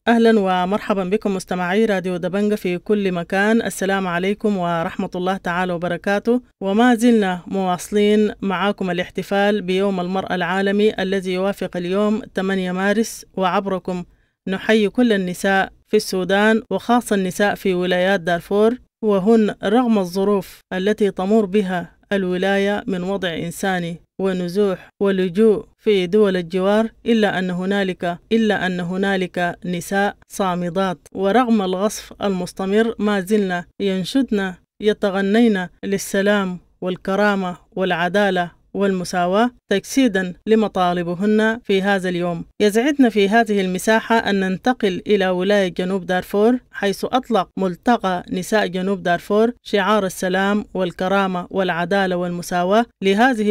أهلا ومرحبا بكم مستمعي راديو دبنجة في كل مكان. السلام عليكم ورحمة الله تعالى وبركاته. وما زلنا مواصلين معاكم الاحتفال بيوم المرأة العالمي الذي يوافق اليوم 8 مارس، وعبركم نحيي كل النساء في السودان وخاصة النساء في ولايات دارفور، وهن رغم الظروف التي تمر بها الولاية من وضع إنساني ونزوح ولجوء في دول الجوار، إلا أن هنالك نساء صامدات، ورغم الغصب المستمر ما زلنا يتغنين للسلام والكرامة والعدالة والمساواة تجسيدا لمطالبهن في هذا اليوم. يسعدنا في هذه المساحة أن ننتقل إلى ولاية جنوب دارفور، حيث أطلق ملتقى نساء جنوب دارفور شعار السلام والكرامة والعدالة والمساواة لهذه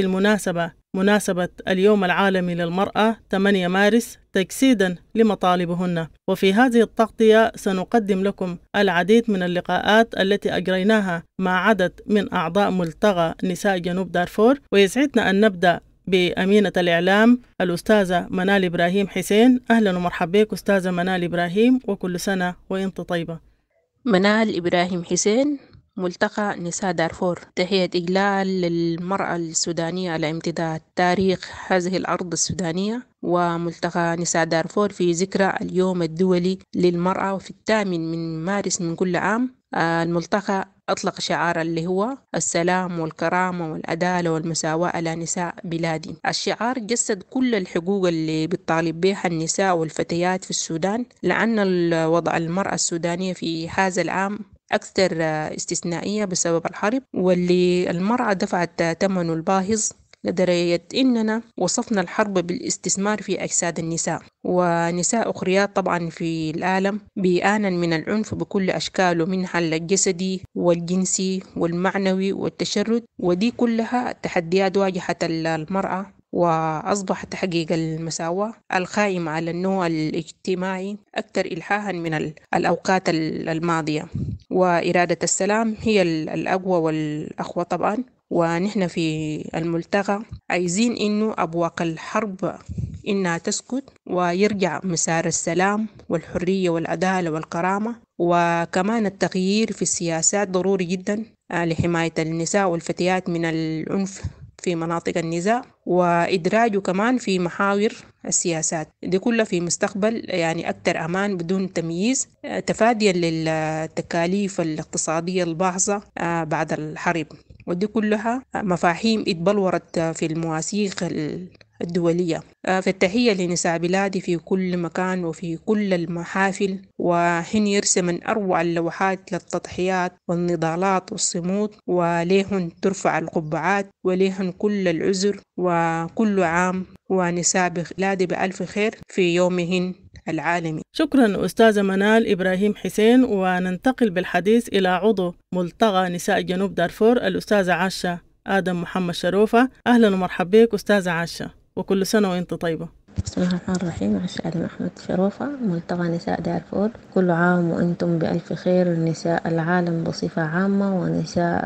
مناسبة اليوم العالمي للمرأة 8 مارس تجسيدا لمطالبهن. وفي هذه التغطية سنقدم لكم العديد من اللقاءات التي أجريناها مع عدد من أعضاء ملتقى نساء جنوب دارفور، ويسعدنا أن نبدأ بأمينة الإعلام الأستاذة منال إبراهيم حسين. أهلا ومرحبا بك أستاذة منال إبراهيم، وكل سنة وإنت طيبة. منال إبراهيم حسين، ملتقى نساء دارفور. تحية إجلال للمرأة السودانية على امتداد تاريخ هذه الأرض السودانية، وملتقى نساء دارفور في ذكرى اليوم الدولي للمرأة وفي 8 مارس من كل عام. الملتقى أطلق شعار اللي هو السلام والكرامة والعدالة والمساواة على نساء بلادي. الشعار جسد كل الحقوق اللي بتطالب بها النساء والفتيات في السودان، لأن وضع المرأة السودانية في هذا العام أكثر استثنائية بسبب الحرب، واللي المرأة دفعت ثمنه الباهظ لدرجة إننا وصفنا الحرب بالاستثمار في أجساد النساء. ونساء أخريات طبعا في العالم بيعانن من العنف بكل أشكاله، منها الجسدي والجنسي والمعنوي والتشرد، ودي كلها تحديات واجهت المرأة، وأصبح تحقيق المساواة القائمة على النوع الاجتماعي أكثر إلحاحا من الأوقات الماضية. وإرادة السلام هي الأقوى والأقوى طبعا. ونحن في الملتقى عايزين إنه أبواق الحرب إنها تسكت، ويرجع مسار السلام والحرية والعدالة والكرامة. وكمان التغيير في السياسات ضروري جدا لحماية النساء والفتيات من العنف في مناطق النزاع، وإدراجه كمان في محاور السياسات دي كلها في مستقبل يعني أكثر أمان بدون تمييز، تفاديا للتكاليف الاقتصادية الباهظة بعد الحرب. ودي كلها مفاهيم اتبلورت في المواثيق الدولية. فالتحية لنساء بلادي في كل مكان وفي كل المحافل، وهن يرسم من أروع اللوحات للتضحيات والنضالات والصمود، وليهن ترفع القبعات وليهن كل العذر. وكل عام ونساء بلادي بألف خير في يومهن العالمي. شكرا أستاذة منال إبراهيم حسين. وننتقل بالحديث إلى عضو ملتقى نساء جنوب دارفور الأستاذة عاشة آدم محمد شروفة. أهلا ومرحبا بك أستاذة عاشة، وكل سنة وإنت طيبة. بسم الله الرحمن الرحيم. عاشة آدم أحمد شروفة، ملتقى نساء دارفور. كل عام وأنتم بألف خير، نساء العالم بصفة عامة، ونساء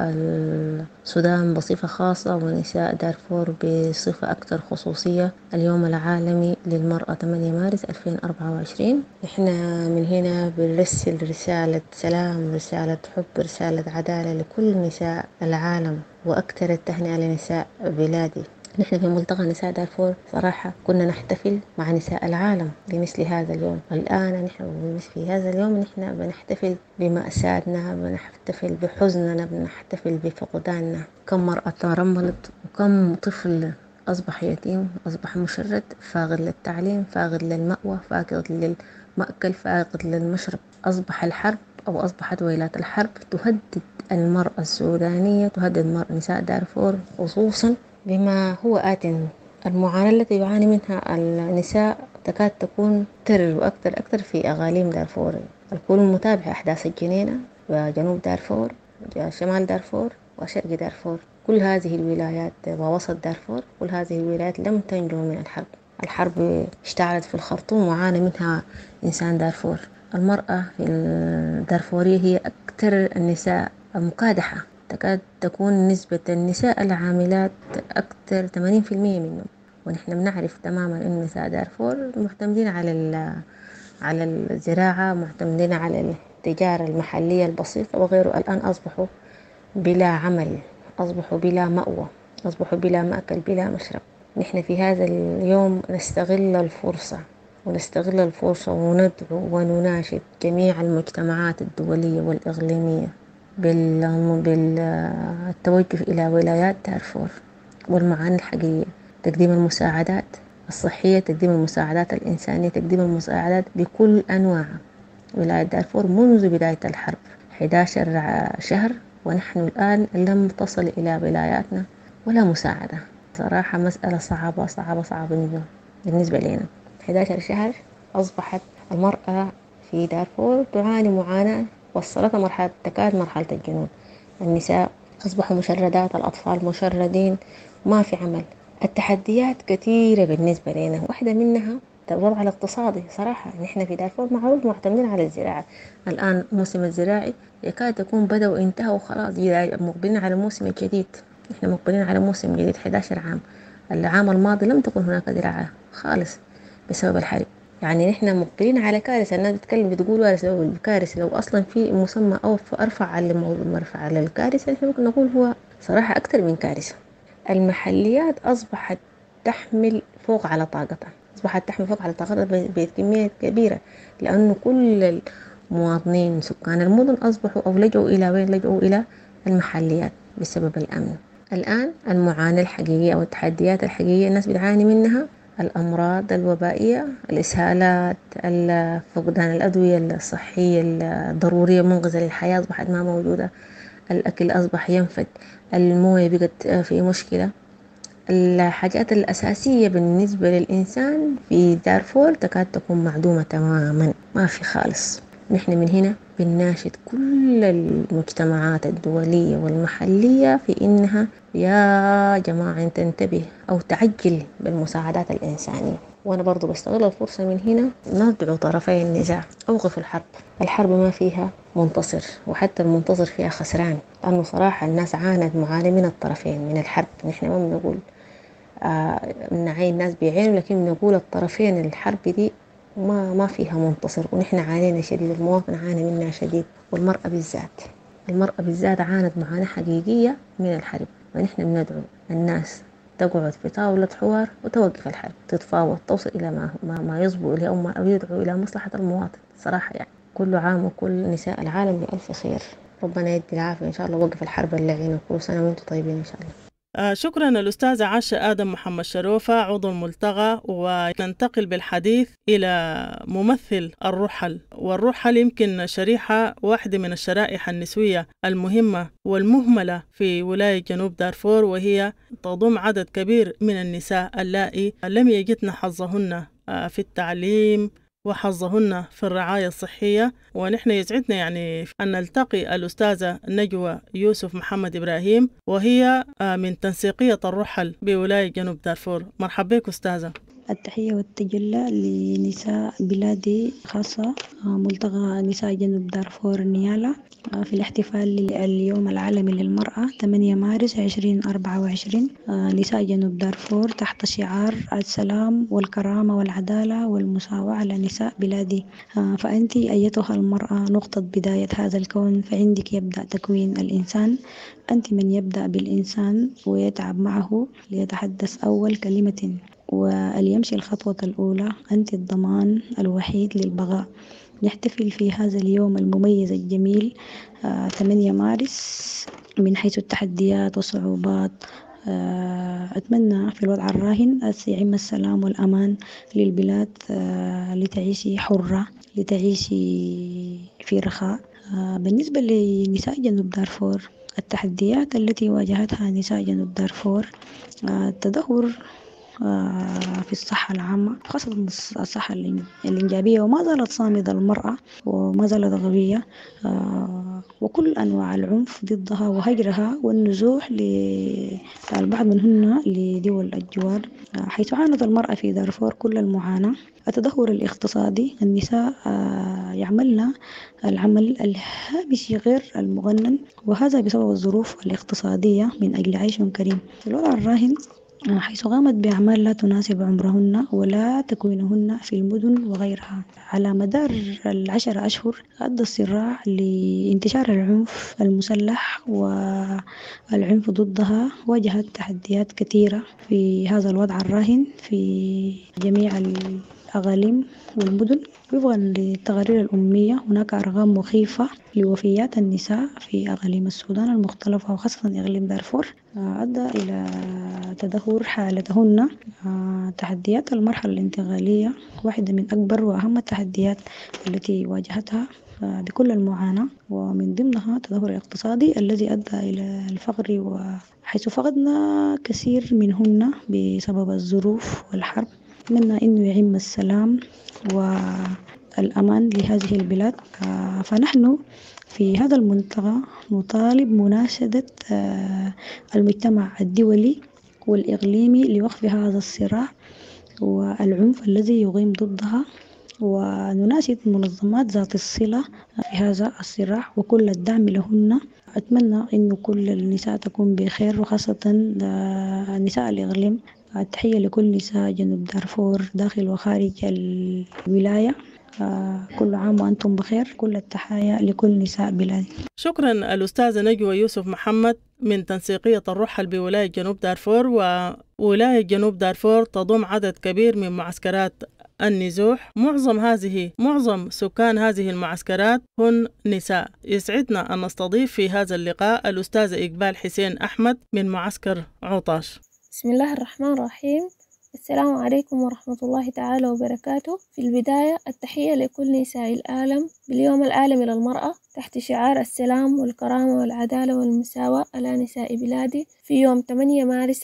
السودان بصفة خاصة، ونساء دارفور بصفة أكثر خصوصية. اليوم العالمي للمرأة 8 مارس 2024. إحنا من هنا بنرسل رسالة سلام، رسالة حب، رسالة عدالة لكل نساء العالم، وأكثر التهنئة لنساء بلادي. نحن في ملتقى نساء دارفور صراحة كنا نحتفل مع نساء العالم بمثل هذا اليوم. الآن نحن في هذا اليوم نحن بنحتفل بمأساتنا، بنحتفل بحزننا، بنحتفل بفقداننا. كم مرأة ترملت، وكم طفل أصبح يتيم، أصبح مشرد، فاقد للتعليم، فاقد للمأوى، فاقد للمأكل، فاقد للمشرب. أصبح الحرب أو أصبحت ويلات الحرب تهدد المرأة السودانية، تهدد نساء دارفور خصوصا بما هو آت. المعاناة التي يعاني منها النساء تكاد تكون تر وأكثر في أقاليم دارفور. الكل متابع أحداث الجنينة وجنوب دارفور وشمال دارفور وشرق دارفور. كل هذه الولايات ووسط دارفور، كل هذه الولايات لم تنجو من الحرب. الحرب اشتعلت في الخرطوم وعانى منها إنسان دارفور. المرأة في الدارفورية هي أكثر النساء مكادحة، تكاد تكون نسبة النساء العاملات أكثر 80% منهم. ونحن بنعرف تماما أن نساء دارفور معتمدين على على الزراعة، معتمدين على التجارة المحلية البسيطة وغيره، الآن أصبحوا بلا عمل، أصبحوا بلا مأوى، أصبحوا بلا مأكل، بلا مشرب. نحن في هذا اليوم نستغل الفرصة، وندعو ونناشد جميع المجتمعات الدولية والإقليمية بالتوجه إلى ولايات دارفور والمعاني الحقيقية، تقديم المساعدات الصحية، تقديم المساعدات الإنسانية، تقديم المساعدات بكل أنواعها. ولاية دارفور منذ بداية الحرب 11 شهر ونحن الآن لم تصل إلى ولاياتنا ولا مساعدة. صراحة مسألة صعبة صعبة صعبة بالنسبة لنا. 11 شهر أصبحت المرأة في دارفور تعاني معاناة وصلتها مرحلة تكاد مرحلة الجنون. النساء أصبحوا مشردات، الأطفال مشردين، ما في عمل. التحديات كثيرة بالنسبة لنا، واحدة منها الوضع الاقتصادي. صراحة نحن في دارفور معروف معتمدين على الزراعة. الآن موسم الزراعي يكاد يكون بدأ وانتهى وخلاص، مقبلين على الموسم الجديد. نحن مقبلين على موسم جديد 11 عام. العام الماضي لم تكن هناك زراعة خالص بسبب الحرب. يعني نحن مقبلين على كارثة. الناس بتتكلم بتقول كارثة، لو أصلا في مسمى أو أرفع على مرفع على الكارثة نحن ممكن نقول هو صراحة أكثر من كارثة. المحليات أصبحت تحمل فوق على طاقتها، بكمية كبيرة، لأنه كل المواطنين سكان المدن أصبحوا أو لجوا إلى وين؟ لجوا إلى المحليات بسبب الأمن. الآن المعاناة الحقيقية أو التحديات الحقيقية الناس بتعاني منها: الأمراض الوبائية، الإسهالات، فقدان الأدوية الصحية الضرورية منقذة للحياة أصبحت ما موجودة، الأكل أصبح ينفد، الموية بقت في مشكلة. الحاجات الأساسية بالنسبة للإنسان في دارفور تكاد تكون معدومة تماما، ما في خالص. نحن من هنا بنناشد كل المجتمعات الدولية والمحلية في إنها يا جماعة تنتبه أو تعجل بالمساعدات الإنسانية. وأنا برضو بستغل الفرصة من هنا ندعو طرفي النزاع: أوقف الحرب. الحرب ما فيها منتصر، وحتى المنتصر فيها خسران، لأنه صراحة الناس عانت معاناة من الطرفين من الحرب. نحن ما بنقول نعين الناس بعينه، لكن نقول الطرفين الحرب دي ما فيها منتصر، ونحن عانينا شديد، المواطن عانى منها شديد، المرأة بالذات عانت معاناة حقيقية من الحرب. ونحن بندعو الناس تقعد في طاولة حوار وتوقف الحرب، تتفاوض، توصل إلى ما يصبو إليه أو يدعو إلى مصلحة المواطن. صراحة يعني كل عام وكل نساء العالم بألف خير، ربنا يدي العافية إن شاء الله، وقف الحرب اللعينة، كل سنة وانتم طيبين إن شاء الله. شكرا الأستاذة عاشة آدم محمد شروفة عضو الملتقى. وننتقل بالحديث إلى ممثل الرحل. والرحل يمكن شريحة واحدة من الشرائح النسوية المهمة والمهملة في ولاية جنوب دارفور، وهي تضم عدد كبير من النساء اللائي لم يجدن حظهن في التعليم وحظهن في الرعاية الصحية. ونحن يسعدنا يعني أن نلتقي الأستاذة نجوى يوسف محمد إبراهيم، وهي من تنسيقية الرحل بولاية جنوب دارفور. مرحبا بك أستاذة. التحية والتجلى لنساء بلادي، خاصة ملتقى نساء جنوب دارفور نيالا، في الاحتفال اليوم العالمي للمرأة 8 مارس 2024. نساء جنوب دارفور تحت شعار السلام والكرامة والعدالة والمساواة على نساء بلادي. فأنت أيتها المرأة نقطة بداية هذا الكون، فعندك يبدأ تكوين الإنسان. أنت من يبدأ بالإنسان ويتعب معه ليتحدث أول كلمة وليمشي الخطوة الأولى. أنت الضمان الوحيد للبقاء. نحتفل في هذا اليوم المميز الجميل 8 مارس من حيث التحديات والصعوبات. أتمنى في الوضع الراهن يعم السلام والأمان للبلاد، لتعيشي حرة، لتعيشي في رخاء. بالنسبة لنساء جنوب دارفور، التحديات التي واجهتها نساء جنوب دارفور: التدهور في الصحة العامة، خاصة الصحة الإنجابية، وما زالت صامدة المرأة وما زالت غبية، وكل أنواع العنف ضدها وهجرها والنزوح للبعض منهن لدول الجوار، حيث عانت المرأة في دارفور كل المعاناة. التدهور الاقتصادي: النساء يعملن العمل الهامشي غير المغنن، وهذا بسبب الظروف الاقتصادية من أجل عيش كريم. الوضع الراهن حيث قامت بأعمال لا تناسب عمرهن ولا تكوينهن في المدن وغيرها. على مدار ال10 أشهر أدى الصراع لانتشار العنف المسلح والعنف ضدها. واجهت تحديات كثيرة في هذا الوضع الراهن في جميع الأقاليم والمدن. وفقا للتقارير الأممية هناك أرقام مخيفة لوفيات النساء في أقاليم السودان المختلفة وخاصة إقليم دارفور أدى إلى تدهور حالتهن. تحديات المرحلة الانتقالية واحدة من أكبر وأهم التحديات التي واجهتها بكل المعاناة، ومن ضمنها التدهور الاقتصادي الذي أدى إلى الفقر، وحيث فقدنا كثير منهن بسبب الظروف والحرب. أتمنى أنه يعم السلام والأمان لهذه البلاد. فنحن في هذا المنطقة نطالب مناشدة المجتمع الدولي والإقليمي لوقف هذا الصراع والعنف الذي يقيم ضدها، ونناشد منظمات ذات الصلة في هذا الصراع وكل الدعم لهن. أتمنى أن كل النساء تكون بخير وخاصة نساء الإقليم. التحية لكل نساء جنوب دارفور داخل وخارج الولاية. كل عام وأنتم بخير. كل التحايا لكل نساء بلادي. شكرا الأستاذة نجوى يوسف محمد من تنسيقية الرحل بولاية جنوب دارفور. وولاية جنوب دارفور تضم عدد كبير من معسكرات النزوح. معظم سكان هذه المعسكرات هن نساء. يسعدنا أن نستضيف في هذا اللقاء الأستاذة إقبال حسين أحمد من معسكر عطاش. بسم الله الرحمن الرحيم. السلام عليكم ورحمة الله تعالى وبركاته. في البداية التحية لكل نساء العالم باليوم العالمي للمرأة تحت شعار السلام والكرامة والعدالة والمساواة على نساء بلادي في يوم 8 مارس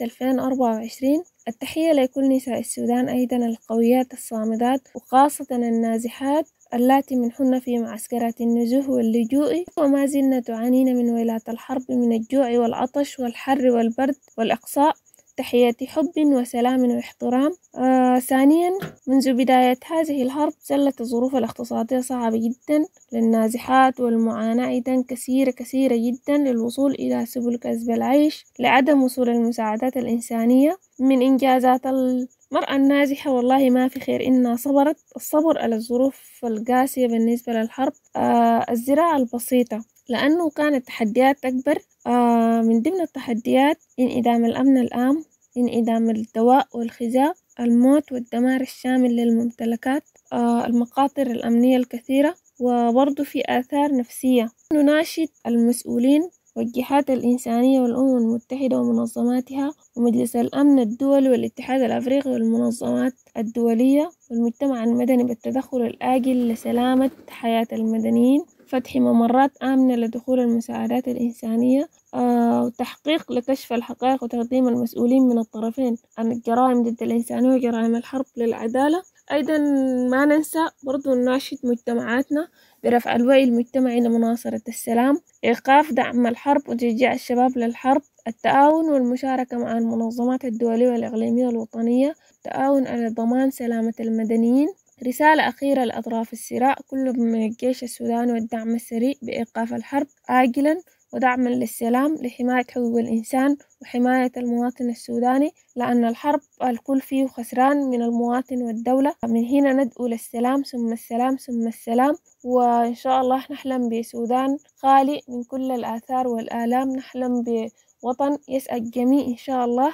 2024. التحية لكل نساء السودان أيضا القويات الصامدات وخاصة النازحات اللاتي منحن في معسكرات النزوح واللجوء، وما زلنا تعانين من ويلات الحرب من الجوع والعطش والحر والبرد والإقصاء. تحياتي حب وسلام واحترام. ثانيا، منذ بداية هذه الحرب زلت الظروف الاقتصادية صعبة جدا للنازحات، والمعاناة أيضا كثيرة جدا للوصول إلى سبل كسب العيش لعدم وصول المساعدات الإنسانية. من إنجازات المرأة النازحة والله ما في خير إنها صبرت الصبر على الظروف القاسية بالنسبة للحرب. الزراعة البسيطة لأنه كانت تحديات أكبر. من ضمن التحديات انعدام الأمن العام، انعدام الدواء والغذاء، الموت والدمار الشامل للممتلكات، المخاطر الأمنية الكثيرة، وبرضو في آثار نفسية. نناشد المسؤولين والجهات الإنسانية والأمم المتحدة ومنظماتها ومجلس الأمن الدولي والاتحاد الأفريقي والمنظمات الدولية والمجتمع المدني بالتدخل الآجل لسلامة حياة المدنيين، فتح ممرات آمنة لدخول المساعدات الإنسانية، وتحقيق لكشف الحقائق وتقديم المسؤولين من الطرفين عن الجرائم ضد الإنسانية وجرائم الحرب للعدالة. أيضا ما ننسى برضو نناشد مجتمعاتنا برفع الوعي المجتمعي لمناصرة السلام، إيقاف دعم الحرب وتشجيع الشباب للحرب، التعاون والمشاركة مع المنظمات الدولية والإقليمية والوطنية، التعاون على ضمان سلامة المدنيين. رسالة أخيرة لأطراف الصراع كلهم من الجيش السوداني والدعم السريع بإيقاف الحرب عاجلا ودعما للسلام لحماية حقوق الإنسان وحماية المواطن السوداني، لأن الحرب الكل فيه خسران من المواطن والدولة. من هنا ندعو للسلام ثم السلام ثم السلام، وإن شاء الله نحلم بسودان خالي من كل الآثار والآلام، نحلم بوطن يسعد الجميع إن شاء الله.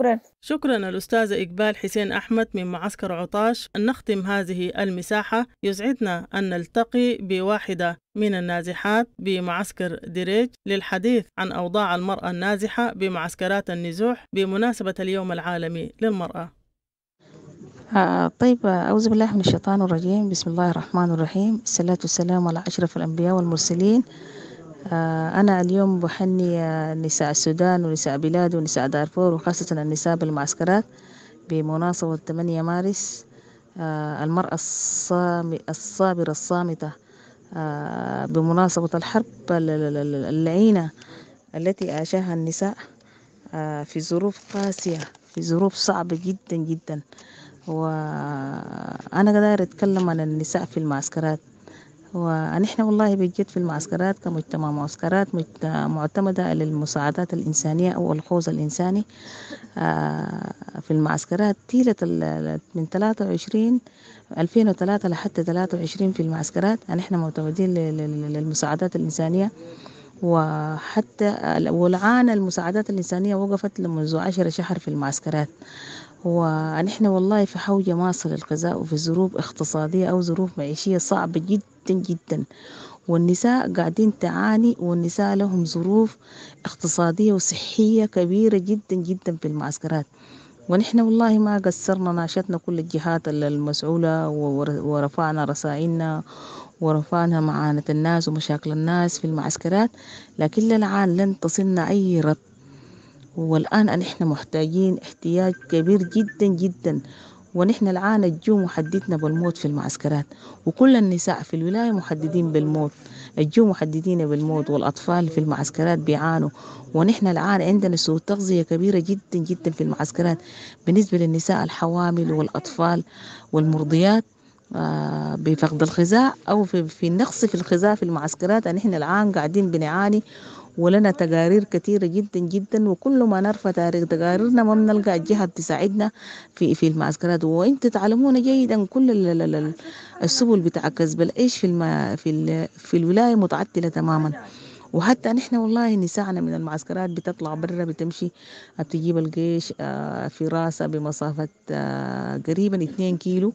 شكرا الأستاذة إقبال حسين أحمد من معسكر عطاش. نختم هذه المساحة. يسعدنا أن نلتقي بواحدة من النازحات بمعسكر دريج للحديث عن أوضاع المرأة النازحة بمعسكرات النزوح بمناسبة اليوم العالمي للمرأة. طيب، أعوذ بالله من الشيطان الرجيم. بسم الله الرحمن الرحيم. الصلاة والسلام على أشرف الأنبياء والمرسلين. أنا اليوم بحني نساء السودان ونساء بلاد ونساء دارفور وخاصة النساء بالمعسكرات بمناسبة 8 مارس، المرأة الصابرة الصامتة، بمناسبة الحرب اللعينة التي عاشها النساء في ظروف قاسية، في ظروف صعبة جدا جدا. وأنا قادر أتكلم عن النساء في المعسكرات. ونحن والله بجد في المعسكرات كمجتمع معسكرات معتمدة على المساعدات الإنسانية أو الخوض الإنساني. في المعسكرات طيلة من 2003 لحتى 23 في المعسكرات نحن معتمدين للمساعدات الإنسانية. وحتى والآن المساعدات الإنسانية وقفت منذ 10 شهر في المعسكرات. ونحن والله في حوجة ماسة للغذاء وفي ظروف اقتصادية أو ظروف معيشية صعبة جدا جدا، والنساء قاعدين تعاني، والنساء لهم ظروف اقتصادية وصحية كبيرة جدا جدا في المعسكرات. ونحن والله ما قصرنا، ناشدنا كل الجهات المسؤولة ورفعنا رسائلنا ورفعنا معاناة الناس ومشاكل الناس في المعسكرات، لكن للعان لن تصلنا أي رد. والآن نحن محتاجين احتياج كبير جدا جدا. ونحن الآن الجو محددنا بالموت في المعسكرات، وكل النساء في الولاية محددين بالموت، الجو محددين بالموت، والأطفال في المعسكرات بيعانوا. ونحن الآن عندنا سوء تغذية كبيرة جدا جدا في المعسكرات بالنسبة للنساء الحوامل والأطفال والمرضيات بفقد الغذاء أو في النقص في الغذاء في المعسكرات. نحن الآن قاعدين بنعاني، ولنا تقارير كثيرة جدا جدا، وكل ما نرفع تقاريرنا ما بنلقى الجهة تساعدنا في المعسكرات. وانت تعلمون جيدا كل السبل بتاع كسب العيش في الولاية متعطلة تماما. وحتى نحن والله نساءنا من المعسكرات بتطلع برا، بتمشي بتجيب الجيش في راسها بمسافة قريبا 2 كيلو،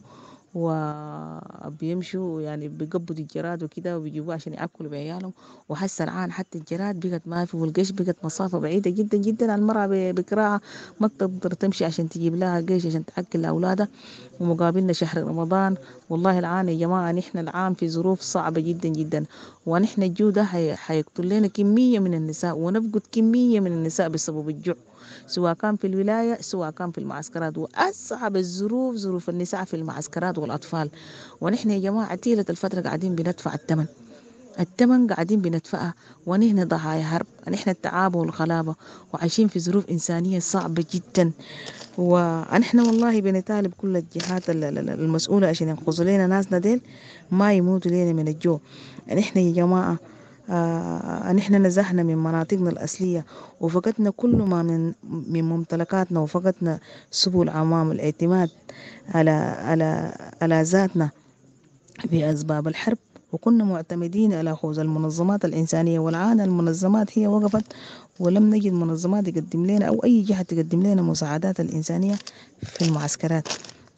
وبيمشوا يعني بيقبضوا الجراد وكده وبيجيبوه عشان يأكلوا بعيالهم. وحس الآن حتى الجراد بقت ما في، والجيش بقت مسافة بعيدة جدا جدا. المرأة بكراعة ما بتقدر تمشي عشان تجيب لها جيش عشان تأكل أولادها، ومقابلنا شهر رمضان. والله الآن يا جماعة نحن الآن في ظروف صعبة جدا جدا، ونحن الجو ده حيقتل لنا كمية من النساء، ونفقد كمية من النساء بسبب الجوع، سواء كان في الولاية سواء كان في المعسكرات. وأصعب الظروف ظروف النساء في المعسكرات والأطفال. ونحن يا جماعة طيلة الفترة قاعدين بندفع الثمن قاعدين بندفعها، ونحن ضحايا حرب، نحن التعابة والخلابة، وعايشين في ظروف إنسانية صعبة جدا. ونحن والله بنطالب كل الجهات المسؤولة عشان ينقذوا لنا ناسنا ديل ما يموتوا لنا من الجوع. نحن يا جماعة نحن نزحنا من مناطقنا الأصلية، وفقدنا كل ما من ممتلكاتنا، وفقدنا سبل أمام الاعتماد على ذاتنا بأسباب الحرب، وكنا معتمدين على خوض المنظمات الإنسانية. والآن المنظمات هي وقفت، ولم نجد منظمات تقدم لنا أو أي جهة تقدم لنا مساعدات الإنسانية في المعسكرات.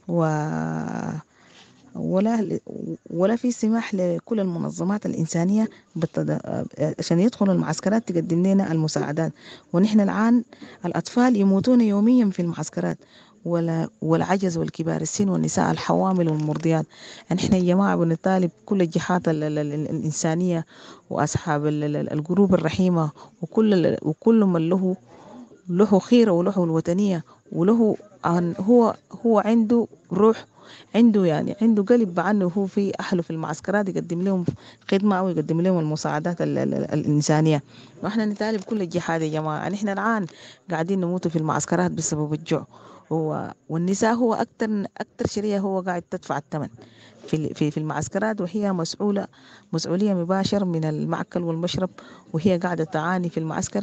ولا في سماح لكل المنظمات الإنسانية عشان يدخلوا المعسكرات تقدم لنا المساعدات. ونحن الآن الأطفال يموتون يوميا في المعسكرات، والعجز والكبار السن والنساء الحوامل والمرضيات. نحن يا جماعة بنطالب كل الجهات الإنسانية وأصحاب القلوب الرحيمة، وكل من له خيرة وله الوطنية وله هو عنده روح، عنده قلب عنه، هو في أهله في المعسكرات يقدم لهم خدمة أو يقدم لهم المساعدات الإنسانية. وإحنا نطالب كل الجهات يا جماعة. نحن الآن قاعدين نموت في المعسكرات بسبب الجوع، والنساء هو أكتر شرية هو قاعد تدفع الثمن في المعسكرات، وهي مسؤولية مباشر من المأكل والمشرب، وهي قاعدة تعاني في المعسكر.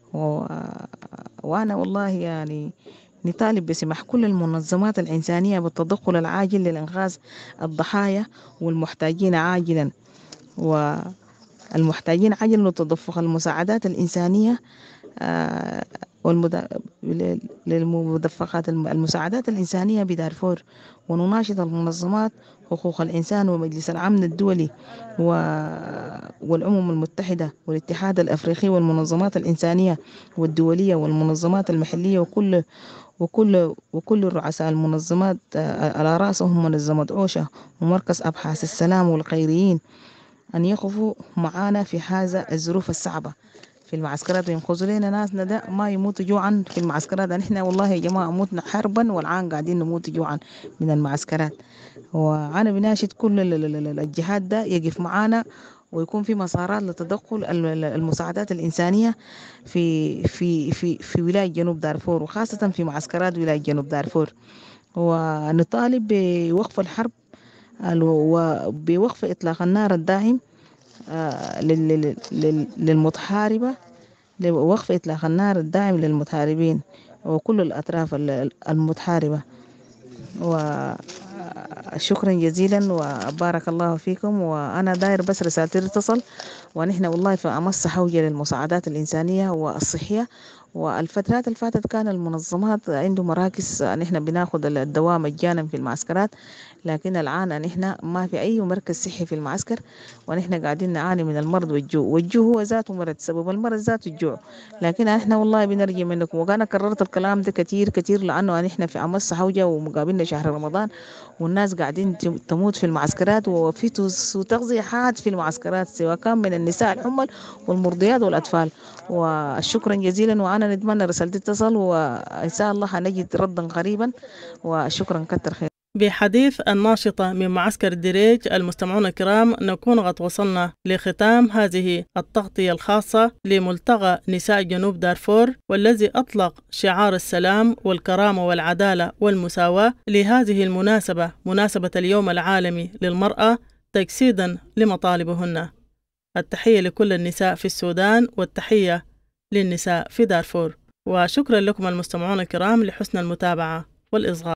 وأنا والله يعني نطالب بسماح كل المنظمات الإنسانية بالتدخل العاجل للإنقاذ الضحايا والمحتاجين عاجلا، والمحتاجين عاجلا لتدفق المساعدات الإنسانية للمدفقات المساعدات الإنسانية بدارفور. ونناشد المنظمات حقوق الإنسان ومجلس الأمن الدولي والأمم المتحدة والاتحاد الأفريقي والمنظمات الإنسانية والدولية والمنظمات المحلية وكل رؤساء المنظمات على رأسهم منظمة أوشا ومركز أبحاث السلام والخيريين أن يقفوا معنا في هذا الظروف الصعبة في المعسكرات، وينقذوا لنا ناسنا ده ما يموتوا جوعا في المعسكرات. نحن والله يا جماعة موتنا حربا، والآن قاعدين نموت جوعا من المعسكرات. وأنا بناشد كل الجهات ده يقف معنا، ويكون في مسارات لتدخل المساعدات الإنسانية في ولاية جنوب دارفور، وخاصة في معسكرات ولاية جنوب دارفور. ونطالب بوقف الحرب وبوقف إطلاق النار الداعم للمتحاربة، لوقف إطلاق النار الداعم للمتحاربين وكل الأطراف المتحاربة. وشكرا جزيلا وبارك الله فيكم. وأنا داير بس رسالتي تصل، ونحن والله في أمس حوجة للمساعدات الإنسانية والصحية. والفترات اللي فاتت كان المنظمات عنده مراكز نحن بناخد الدواء مجانا في المعسكرات، لكن الآن نحن ما في أي مركز صحي في المعسكر، ونحن قاعدين نعاني من المرض والجوع. والجوع هو ذاته مرض، سبب المرض ذاته الجوع. لكن نحن والله بنرجي منكم، وأنا كررت الكلام ده كتير كتير، لأنه نحن في أمس حوجة ومقابلنا شهر رمضان، والناس قاعدين تموت في المعسكرات، وفي تغذية حاد في المعسكرات، سواء كان من النساء الحمل والمرضيات والأطفال. وشكرا جزيلا، وأنا نتمنى رسالتي تصل، وإن شاء الله هنجد ردا قريبا. وشكرا كتر خير. بحديث الناشطة من معسكر الدريج، المستمعون الكرام، نكون قد وصلنا لختام هذه التغطية الخاصة لملتقى نساء جنوب دارفور، والذي أطلق شعار السلام والكرامة والعدالة والمساواة لهذه المناسبة، مناسبة اليوم العالمي للمرأة، تجسيدا لمطالبهن. التحية لكل النساء في السودان، والتحية للنساء في دارفور. وشكرا لكم المستمعون الكرام لحسن المتابعة والإصغاء.